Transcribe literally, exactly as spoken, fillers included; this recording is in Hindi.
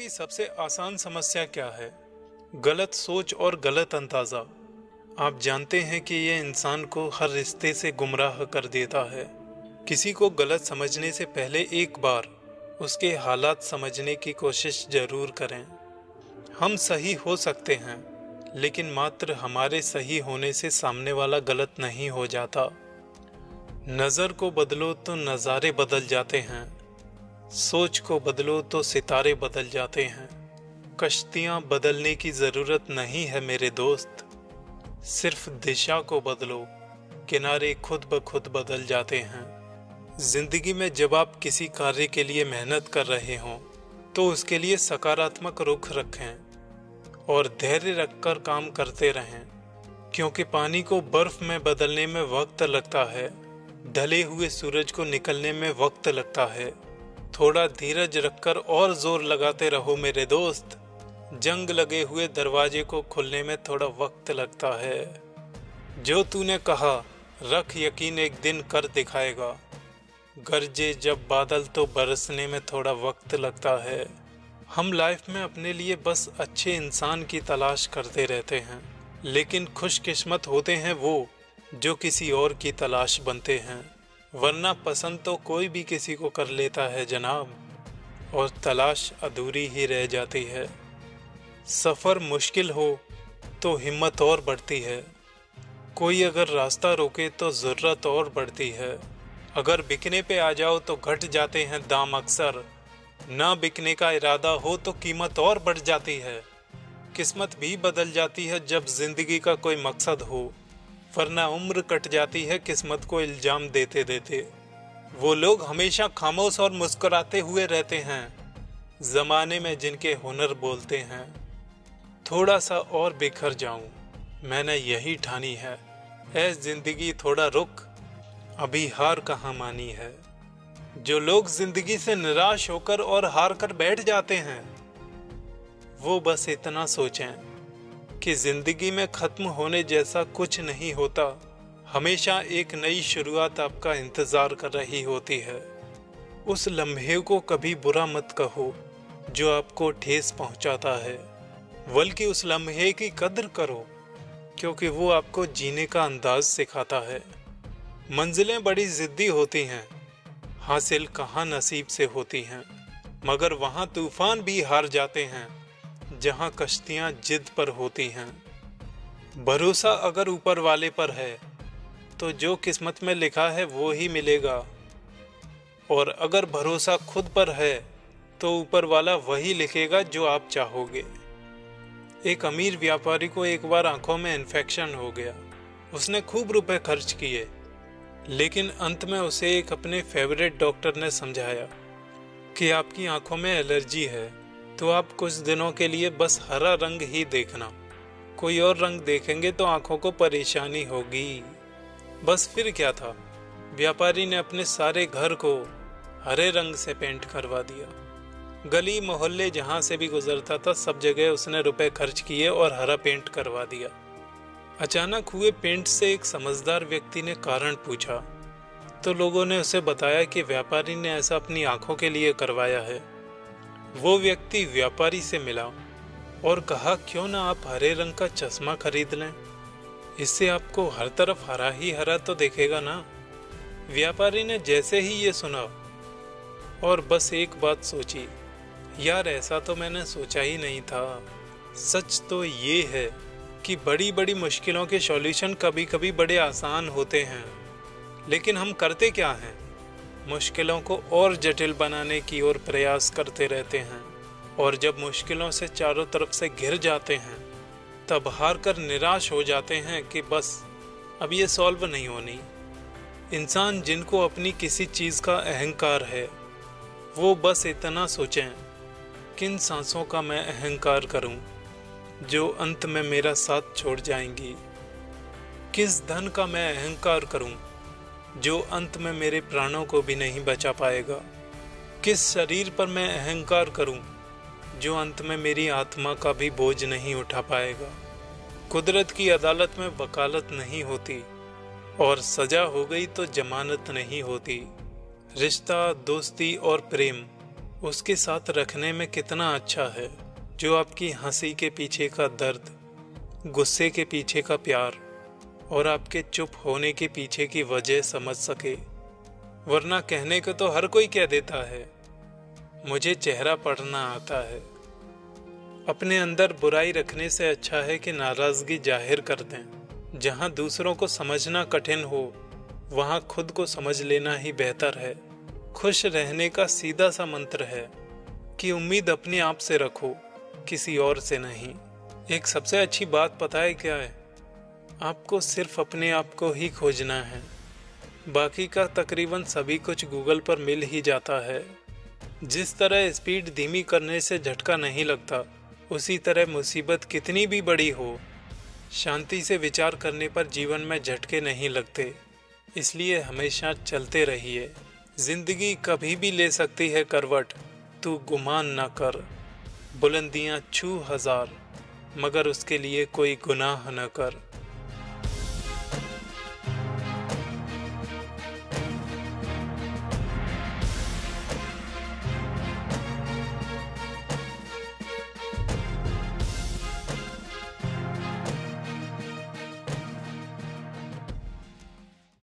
की सबसे आसान समस्या क्या है? गलत सोच और गलत अंदाज़ा। आप जानते हैं कि यह इंसान को हर रिश्ते से गुमराह कर देता है। किसी को गलत समझने से पहले एक बार उसके हालात समझने की कोशिश जरूर करें। हम सही हो सकते हैं, लेकिन मात्र हमारे सही होने से सामने वाला गलत नहीं हो जाता। नज़र को बदलो तो नज़ारे बदल जाते हैं, सोच को बदलो तो सितारे बदल जाते हैं। कश्तियाँ बदलने की ज़रूरत नहीं है मेरे दोस्त, सिर्फ दिशा को बदलो, किनारे खुद ब खुद बदल जाते हैं। ज़िंदगी में जब आप किसी कार्य के लिए मेहनत कर रहे हों तो उसके लिए सकारात्मक रुख रखें और धैर्य रखकर काम करते रहें, क्योंकि पानी को बर्फ में बदलने में वक्त लगता है, ढले हुए सूरज को निकलने में वक्त लगता है। थोड़ा धीरज रखकर और जोर लगाते रहो मेरे दोस्त, जंग लगे हुए दरवाजे को खुलने में थोड़ा वक्त लगता है। जो तूने कहा रख यकीन एक दिन कर दिखाएगा, गरजे जब बादल तो बरसने में थोड़ा वक्त लगता है। हम लाइफ में अपने लिए बस अच्छे इंसान की तलाश करते रहते हैं, लेकिन खुशकिस्मत होते हैं वो जो किसी और की तलाश बनते हैं, वरना पसंद तो कोई भी किसी को कर लेता है जनाब, और तलाश अधूरी ही रह जाती है। सफ़र मुश्किल हो तो हिम्मत और बढ़ती है, कोई अगर रास्ता रोके तो ज़रूरत और बढ़ती है। अगर बिकने पे आ जाओ तो घट जाते हैं दाम अक्सर, ना बिकने का इरादा हो तो कीमत और बढ़ जाती है। किस्मत भी बदल जाती है जब ज़िंदगी का कोई मकसद हो, वरना उम्र कट जाती है किस्मत को इल्ज़ाम देते देते। वो लोग हमेशा खामोश और मुस्कुराते हुए रहते हैं, ज़माने में जिनके हुनर बोलते हैं। थोड़ा सा और बिखर जाऊं, मैंने यही ठानी है, ऐ ज़िंदगी थोड़ा रुक, अभी हार कहाँ मानी है। जो लोग ज़िंदगी से निराश होकर और हार कर बैठ जाते हैं, वो बस इतना सोचें कि ज़िंदगी में ख़त्म होने जैसा कुछ नहीं होता। हमेशा एक नई शुरुआत आपका इंतज़ार कर रही होती है। उस लम्हे को कभी बुरा मत कहो जो आपको ठेस पहुंचाता है, बल्कि उस लम्हे की कदर करो, क्योंकि वो आपको जीने का अंदाज सिखाता है। मंजिलें बड़ी ज़िद्दी होती हैं, हासिल कहाँ नसीब से होती हैं, मगर वहाँ तूफ़ान भी हार जाते हैं जहाँ कश्तियाँ जिद पर होती हैं। भरोसा अगर ऊपर वाले पर है तो जो किस्मत में लिखा है वो ही मिलेगा, और अगर भरोसा खुद पर है तो ऊपर वाला वही लिखेगा जो आप चाहोगे। एक अमीर व्यापारी को एक बार आंखों में इन्फेक्शन हो गया। उसने खूब रुपए खर्च किए, लेकिन अंत में उसे एक अपने फेवरेट डॉक्टर ने समझाया कि आपकी आंखों में एलर्जी है, तो आप कुछ दिनों के लिए बस हरा रंग ही देखना, कोई और रंग देखेंगे तो आंखों को परेशानी होगी। बस फिर क्या था, व्यापारी ने अपने सारे घर को हरे रंग से पेंट करवा दिया। गली मोहल्ले जहाँ से भी गुजरता था सब जगह उसने रुपए खर्च किए और हरा पेंट करवा दिया। अचानक हुए पेंट से एक समझदार व्यक्ति ने कारण पूछा, तो लोगों ने उसे बताया कि व्यापारी ने ऐसा अपनी आंखों के लिए करवाया है। वो व्यक्ति व्यापारी से मिला और कहा, क्यों ना आप हरे रंग का चश्मा खरीद लें, इससे आपको हर तरफ हरा ही हरा तो दिखेगा ना। व्यापारी ने जैसे ही ये सुना और बस एक बात सोची, यार ऐसा तो मैंने सोचा ही नहीं था। सच तो ये है कि बड़ी बड़ी मुश्किलों के सॉल्यूशन कभी कभी बड़े आसान होते हैं, लेकिन हम करते क्या हैं, मुश्किलों को और जटिल बनाने की ओर प्रयास करते रहते हैं, और जब मुश्किलों से चारों तरफ से घिर जाते हैं तब हार कर निराश हो जाते हैं कि बस अब ये सॉल्व नहीं होनी। इंसान जिनको अपनी किसी चीज़ का अहंकार है, वो बस इतना सोचें, किन सांसों का मैं अहंकार करूं जो अंत में मेरा साथ छोड़ जाएंगी, किस धन का मैं अहंकार करूं जो अंत में मेरे प्राणों को भी नहीं बचा पाएगा, किस शरीर पर मैं अहंकार करूं जो अंत में मेरी आत्मा का भी बोझ नहीं उठा पाएगा। कुदरत की अदालत में वकालत नहीं होती, और सजा हो गई तो जमानत नहीं होती। रिश्ता, दोस्ती और प्रेम उसके साथ रखने में कितना अच्छा है, जो आपकी हंसी के पीछे का दर्द, गुस्से के पीछे का प्यार और आपके चुप होने के पीछे की वजह समझ सके। वरना कहने को तो हर कोई कह देता है, मुझे चेहरा पढ़ना आता है। अपने अंदर बुराई रखने से अच्छा है कि नाराजगी जाहिर कर दें। जहां दूसरों को समझना कठिन हो, वहां खुद को समझ लेना ही बेहतर है। खुश रहने का सीधा सा मंत्र है कि उम्मीद अपने आप से रखो, किसी और से नहीं। एक सबसे अच्छी बात पता है क्या है? आपको सिर्फ अपने आप को ही खोजना है। बाकी का तकरीबन सभी कुछ गूगल पर मिल ही जाता है। जिस तरह स्पीड धीमी करने से झटका नहीं लगता, उसी तरह मुसीबत कितनी भी बड़ी हो, शांति से विचार करने पर जीवन में झटके नहीं लगते। इसलिए हमेशा चलते रहिए। जिंदगी कभी भी ले सकती है करवट, तू गुमान ना कर। बुलंदियां छू हजार, मगर उसके लिए कोई गुनाह न कर।